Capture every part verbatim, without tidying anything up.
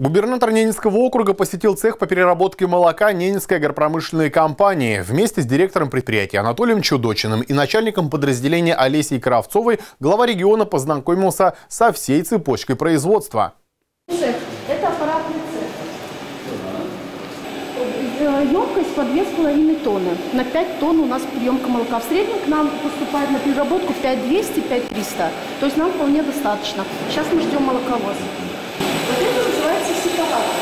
Губернатор Ненецкого округа посетил цех по переработке молока Ненецкой агропромышленной компании. Вместе с директором предприятия Анатолием Чудочиным и начальником подразделения Олесей Кравцовой глава региона познакомился со всей цепочкой производства. Цех – это аппаратный цех. Емкость по две с половиной тонны. На пять тонн у нас приемка молока. В среднем к нам поступает на переработку пять двести — пять триста. То есть нам вполне достаточно. Сейчас мы ждем молоковоз. Вот это называется сепаратор.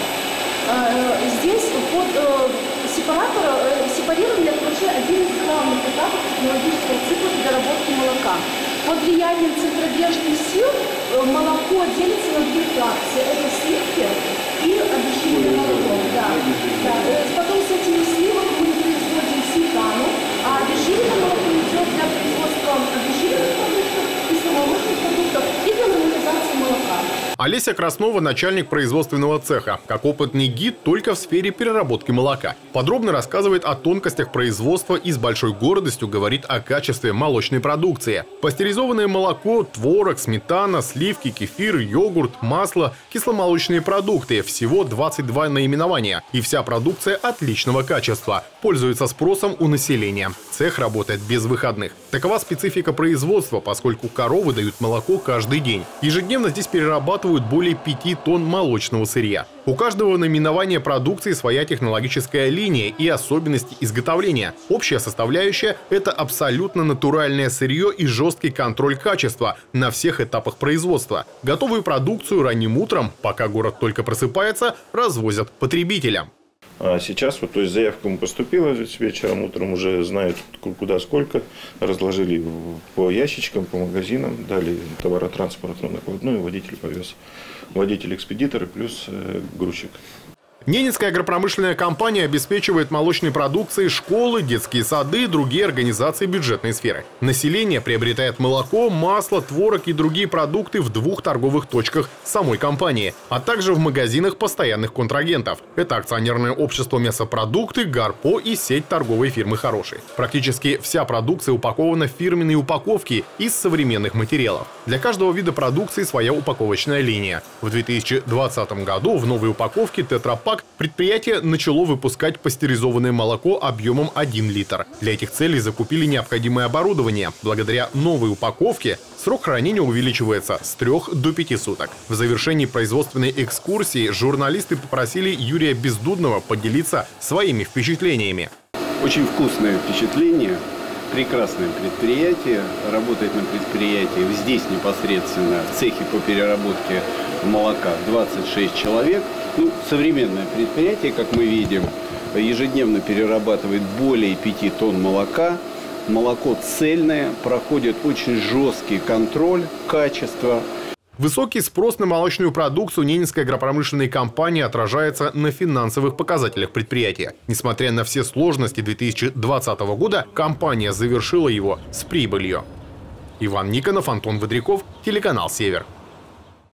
Здесь под сепаратор, сепарирование – это вообще один из главных этапов технологического цикла переработки молока. Под влиянием центробежных сил молоко делится на две фракции. Это сливки и обезжиренное молоко. Да. Да. Потом с этими сливок мы производим сметану, а обезжиренное молоко идет для производства обезжиренных продуктов, кисломолочных продуктов и для нормализации молока. Олеся Краснова – начальник производственного цеха, как опытный гид только в сфере переработки молока. Подробно рассказывает о тонкостях производства и с большой гордостью говорит о качестве молочной продукции. Пастеризованное молоко, творог, сметана, сливки, кефир, йогурт, масло, кисломолочные продукты – всего двадцать два наименования. И вся продукция отличного качества, пользуется спросом у населения. Цех работает без выходных. Такова специфика производства, поскольку коровы дают молоко каждый день. Ежедневно здесь перерабатывают более пяти тонн молочного сырья. У каждого наименования продукции своя технологическая линия и особенности изготовления. Общая составляющая – это абсолютно натуральное сырье и жесткий контроль качества на всех этапах производства. Готовую продукцию ранним утром, пока город только просыпается, развозят потребителям. А сейчас, вот, то есть заявка поступила вечером, утром уже знают куда сколько, разложили по ящичкам, по магазинам, дали товаротранспортную накладную, водитель повез, водитель-экспедитор плюс э, грузчик. Ненецкая агропромышленная компания обеспечивает молочной продукцией школы, детские сады и другие организации бюджетной сферы. Население приобретает молоко, масло, творог и другие продукты в двух торговых точках самой компании, а также в магазинах постоянных контрагентов. Это акционерное общество «Мясопродукты», «Гарпо» и сеть торговой фирмы «Хороший». Практически вся продукция упакована в фирменные упаковки из современных материалов. Для каждого вида продукции своя упаковочная линия. В две тысячи двадцатом году в новой упаковке «Тетрапак» предприятие начало выпускать пастеризованное молоко объемом один литр. Для этих целей закупили необходимое оборудование. Благодаря новой упаковке срок хранения увеличивается с трех до пяти суток. В завершении производственной экскурсии журналисты попросили Юрия Бездудного поделиться своими впечатлениями. Очень вкусное впечатление. Прекрасное предприятие. Работает на предприятии здесь непосредственно в цехе по переработке молока двадцать шесть человек. Ну, современное предприятие, как мы видим, ежедневно перерабатывает более пяти тонн молока. Молоко цельное, проходит очень жесткий контроль качества. Высокий спрос на молочную продукцию Ненецкой агропромышленной компании отражается на финансовых показателях предприятия. Несмотря на все сложности две тысячи двадцатого года, компания завершила его с прибылью. Иван Никонов, Антон Водряков, телеканал «Север».